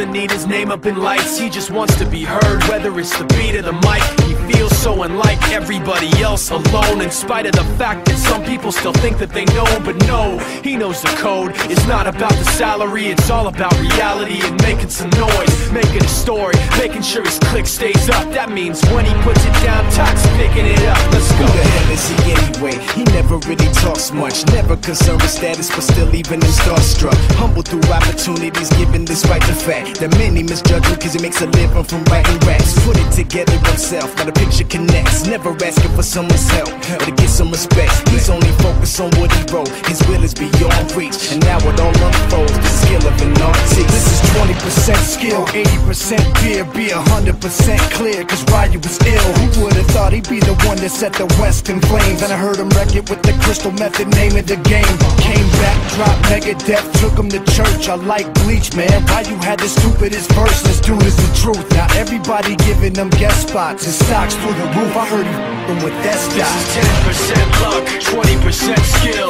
doesn't need his name up in lights, he just wants to be heard, whether it's the beat of the mic. He feels so unlike everybody else, alone, in spite of the fact that some people still think that they know. But no, he knows the code. It's not about the salary, it's all about reality and making some noise, making a story, making sure his click stays up. That means when he puts it down, Tox picking it up. Let's go. Who the hell is he anyway? He never really talks much, never concerned with status, but still even in starstruck. Humble through opportunities, given despite the fact that many misjudge him cause he makes a living from writing raps. Put it together himself, now the picture connects, never asking for someone's help or to get some respect. He's only focused on what he wrote, his will is beyond reach, and now it all unfolds, the skill of an artist. This is 20% skill, 80% fear, be 100% clear, cause Ryu was ill. Who would've thought he'd be the one that set the West in flames? And I heard him wreck it with the crystal method, name of the game. Came back, dropped Megadeth, took him to church. I like Bleach, man, Ryu had the stupidest verse. This dude is the truth. Now everybody giving them guest spots, his stocks through the roof. I heard he f***ing with that stock. This is 10% luck, 20% skill,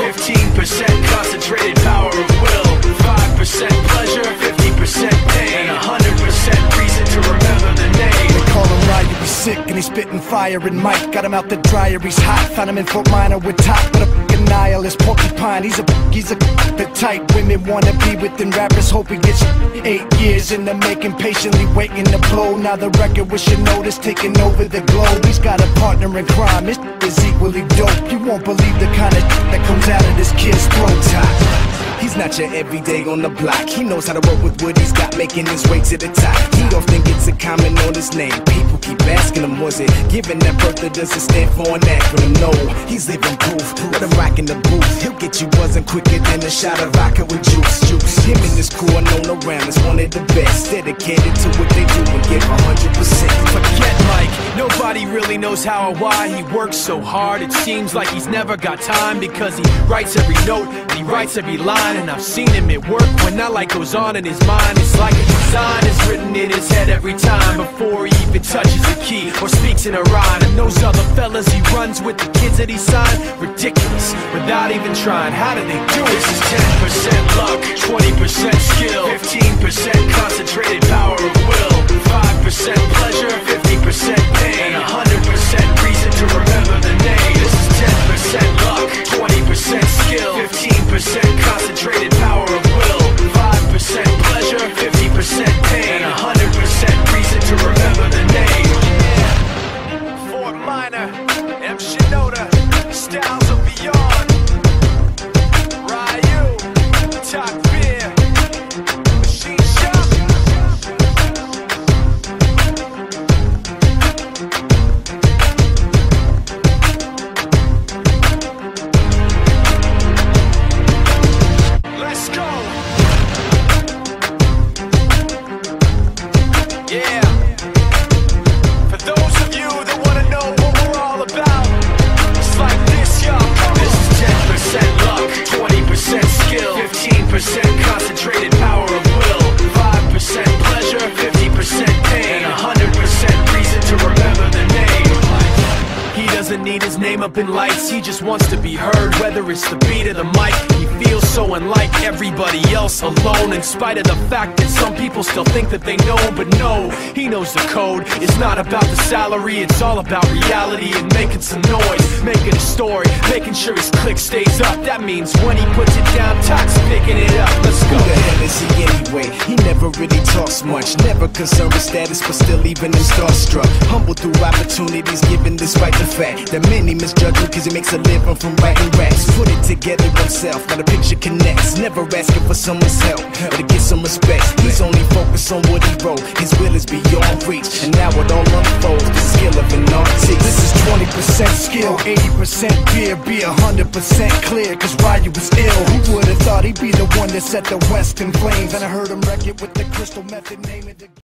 15% concentrated power of will, 5% pleasure, 50% pain, and 100% reason to remember the name. They call him Ryu, he's sick and he's spitting fire. And Mike got him out the dryer, he's hot. Found him in Fort Minor with top, but a f***ing nihilist porcupine. He's the type women wanna be with, and rappers hope he gets 8 years in the making, patiently waiting to blow. Now the record with your notice taking over the globe. He's got a partner in crime, his is equally dope. You won't believe the kind of that comes out of this kid's throat. He's not your everyday on the block. He knows how to work with what he's got, making his way to the top. He often gets a comment on his name. People keep asking him, was it given that birth, or does it stand for an acronym? No, he's living proof. Let him rock in the booth. He'll get you buzzing quicker than a shot of vodka with juice. Him and his crew are known around as one of the best, dedicated to what they do and give 100%. Forget Mike, nobody really knows how or why he works so hard. It seems like he's never got time, because he writes every note and he writes every line. And I've seen him at work when that light goes on in his mind. It's like a design is written in his head every time, before he even touches a key or speaks in a rhyme. And those other fellas he runs with, the kids that he signed, ridiculous, without even trying. How do they do it? This is 10% luck, 20% skill, 15% concentrated power of will, 5% pleasure, 50% pain, and 100% reason to remember the name. This is 10% luck, 20% skill, 15% concentrated power of will, 5% pleasure, 50% pain, and 100% reason to remember the name. Fort Minor, M. Shinoda, styles of beyond, Ryu, Top Beer, Machine Shop. Let's go. Yeah. For those of you that want to know what we're all about, it's like this, y'all. This is 10% luck, 20% skill, 15% concentrated power of will, 5% pleasure, 50% pain, and 100% reason to remember the name. He doesn't need his name up in lights, he just wants to be heard, whether it's the beat of the mic. He feels so unlike everybody else, alone, in spite of the fact that some people still think that they know. But no, he knows the code. It's not about the salary, it's all about reality and making some noise, making a story, making sure his click stays up. That means when he puts it down, Tox picking it up. Let's go. Who the hell is he anyway? He never really talks much, never concerned with status, but still even in starstruck. Humble through opportunities, given despite the fact that many misjudge him cause he makes a living from writing raps. Put it together himself, now the picture connects, never asking for someone's help or to get some respect. He's only focused on what he wrote, his will is beyond reach, and now it all unfolds, the skill of an artist. This is 20% skill, 80% fear, be 100% clear, cause Ryu was ill. Who would've thought he'd be the one that set the West in flames? And I heard him wreck it with the crystal method, name of the